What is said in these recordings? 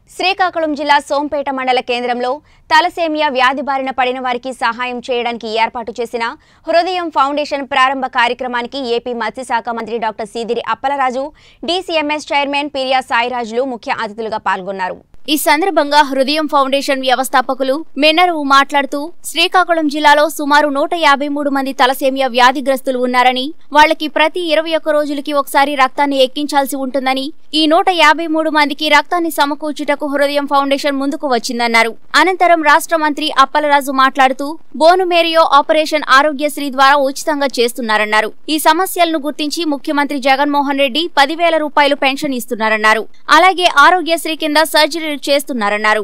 శ్రీకాకుళం జిల్లా సోంపేట మండల కేంద్రంలో తలసేమియా వ్యాధి బారిన పడిన వారికి సహాయం చేయడానికి ఏర్పాటు చేసిన హృదయం ఫౌండేషన్ ప్రారంభ కార్యక్రమానికి ఏపీ మత్స్యశాఖ మంత్రి doctor Seediri Appalaraju, DCMS chairman Piriya Sairajulu ముఖ్య అతిథులుగా పాల్గొన్నారు. ఈ సందర్భంగా హృదయం ఫౌండేషన్ వ్యవస్థాపకులు మెన్నరువు మాట్లాడుతూ శ్రీకాకుళం జిల్లాలో సుమారు 153 మంది తలసేమియా వ్యాధిగ్రస్తులు ఉన్నారని, వాళ్లకి ప్రతి 21 రోజులకి ఒకసారి రక్తాన్ని ఎక్కించాల్సి ఉంటుందని, ఈ 153 మందికి రక్తాన్ని సమకూర్చుటకు హృదయం ఫౌండేషన్ ముందుకు వచ్చిందన్నారు. అనంతరం రాష్ట్ర మంత్రి అప్పలరాజు మాట్లాడుతూ బోనుమేరియో ఆపరేషన్ ఆరోగ్యశ్రీ ద్వారా ఉచితంగా చేస్తున్నారన్నారు. ఈ సమస్యలను గుర్తించి ముఖ్యమంత్రి జగన్మోహన్ రెడ్డి 10,000 రూపాయలు పెన్షన్ ఇస్తున్నారన్నారు. అలాగే ఆరోగ్యశ్రీ కింద సర్జరీ చేస్తున్నారన్నారు.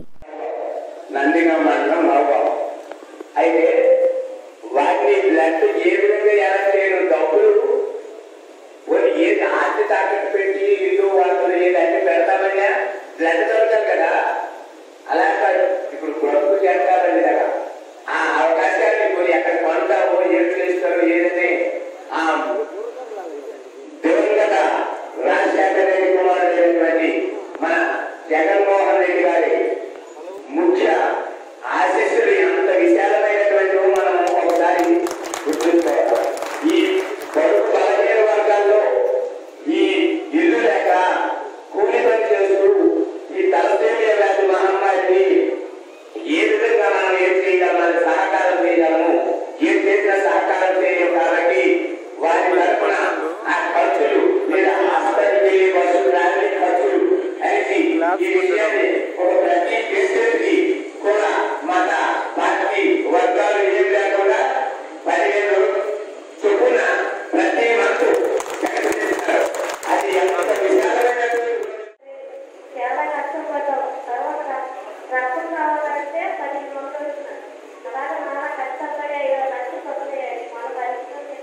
జగన్మోహన్ రెడ్డి గారి ముఖ్య ఆశీస్సులు ఎంత విశాలమైనటువంటి మనం ఒకసారి గుర్తుంచుకోవాలి. ఈ పొరుగు బలహీన వర్గాల్లో ఈ ఇల్లు లేక కూలి పని చేస్తూ ఈ తలసేమియా వ్యాధి మహమ్మారిని ఏ విధంగా మనం ఏం చేయగలమని సహకారం చేయగలము, ఏం చేసినా సహకారం చేయము. కాబట్టి వారి తరఫున ఆ ఖర్చులు లేదా హాస్పిటల్కి వెళ్ళి బస్సు ట్రావెలింగ్ ఖర్చులు కలిసి ఈ విషయాన్ని ఒక ప్రతి పేషెంట్కి కూడా మత పార్టీ వర్గాలు ఏం లేకుండా 10,000 చొప్పున ప్రతి మంత్ అది ఎంత విశాలమైనటువంటి చాలా కష్టపడ్డాం. తర్వాత రక్తం కావాలంటే 10 రోజులు అలాగే చాలా కష్టపడే కష్టపడే మన పరిస్థితి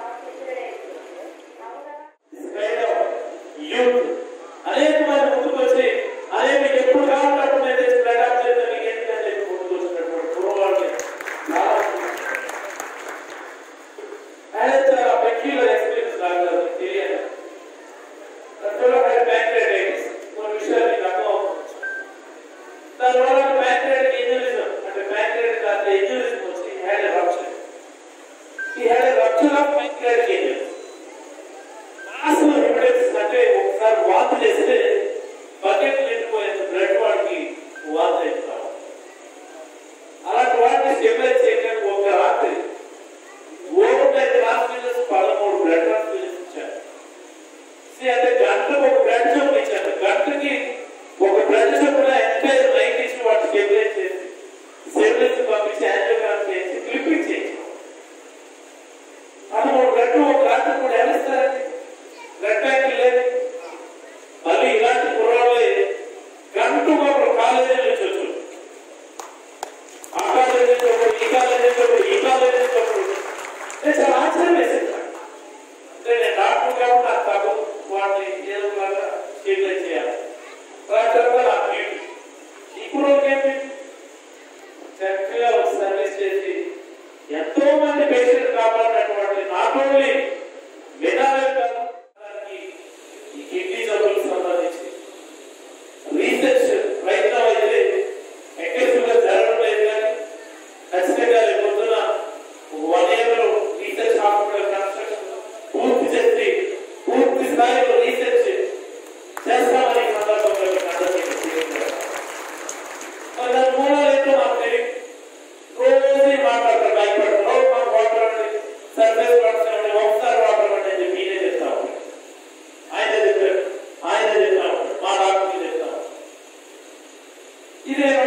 అనేక మంది ముందుకు వచ్చి అదే మీకు ఎప్పుడు కావాలంటే స్ప్రెడ్ మీకు ఏంటంటే ముందుకు వచ్చినటువంటి పూర్వాళ్ళని చాలా పెక్యులర్ ఎక్స్పీరియన్స్ నాకు తెలియదు. ప్యాంక్రియాటిస్ కొన్ని విషయాలు మీకు అర్థం. దానివల్ల ప్యాంక్రియాటిక్ ఇంజురీజం అంటే ప్యాంక్రియాటిక్ అంటే ఇంజురీస్ వచ్చి హ్యాడ్ ఎ రప్చర్. ఈ had a rupture of pancreatic injuries. అంటే ఒకసారి వాంతి చేస్తే బకెట్ నిండిపోయేంత బ్లడ్ వాడికి వాంతి అవుతాం. అలాంటి వాటిని స్టెబిలైజ్ చేయడానికి ఒక రాత్రి ఓవర్నైట్ హాస్పిటల్స్ 13 బ్లడ్ ట్రాన్స్ఫ్యూజన్స్ ఇచ్చారు. అంటే గంటకు ఒక బ్లడ్ చొప్పున ఇచ్చారు. గంటకి ఒక బ్లడ్ చొప్పున ఎంటైర్ నైట్ ఇచ్చి వాటిని స్టెబిలైజ్ చేసి స్టెబిలైజ్ పంపించి యాంజియోగ్రామ్ చేసి క్లిప్పింగ్ చేసి 13 బ్లడ్ ఒక రాత్రి కూడా ఎవరిస్తారండి? బ్లడ్ బ్యాంక్ లేదు. మళ్ళీ ఇలాంటి కుర్రాళ్ళే గంటకు ఒకరు కాలేజీ నుంచి వచ్చు, ఆ కాలేజీ నుంచి ఒకరు, ఈ కాలేజీ నుంచి ఒకరు, ఈ కాలేజీ నుంచి ఒకరు. నేను చాలా ఆశ్చర్యం వేసింది. అంటే నేను డాక్టర్ కాబట్టి నాకు తగు వాటిని ఏదో లాగా స్టేబిలైజ్ చేయాలి. డాక్టర్గా నాకు డ్యూటీ. ఈ కుర్రోళ్ళకి ఏంటి చక్కగా సర్వీస్ చేసి ఎంతో మంది పేషెంట్ కాపాడినటువంటి నాట్ ఓన్లీ వినాలే కాదు, ఈ కిడ్నీ జబ్బులకు సంబంధించి రీసెర్చ్ ప్రయత్నం అయితే ఎగ్రెసివ్గా జరగడం లేదు. కానీ ఖచ్చితంగా పొద్దున 1 year రీసెర్చ్ హాస్పిటల్ కన్స్ట్రక్షన్ పూర్తి చేసి పూర్తి స్థాయిలో రీసెర్చ్ చేస్తామని సందర్భంగా దాని మూలాలు ఏంటో నాకు తెలియదు. రోజు మాట్లాడతారు భయపడతారు. రోజు మాకు వాటర్ సర్ఫేస్ పడుతుంది, ఒకసారి వాటర్ అంటే మీరే చెప్తా ఉంటారు. ఆయన చెప్పారు, ఆయన చెప్తా ఉంటారు, మా డాక్టర్ చెప్తా ఉంటారు. ఇదే